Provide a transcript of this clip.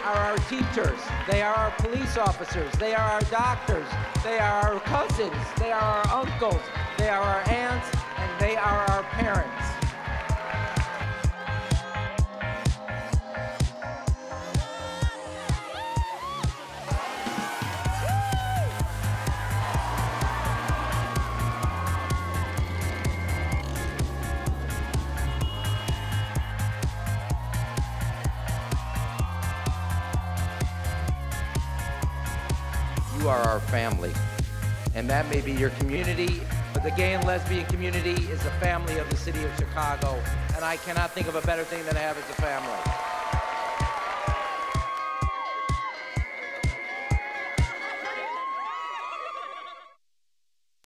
are our teachers. They are our police officers. They are our doctors. They are our cousins. They are our uncles. They are our aunts, and they are our parents. You are our family, and that may be your community, but the gay and lesbian community is the family of the city of Chicago, and I cannot think of a better thing than to have as a family.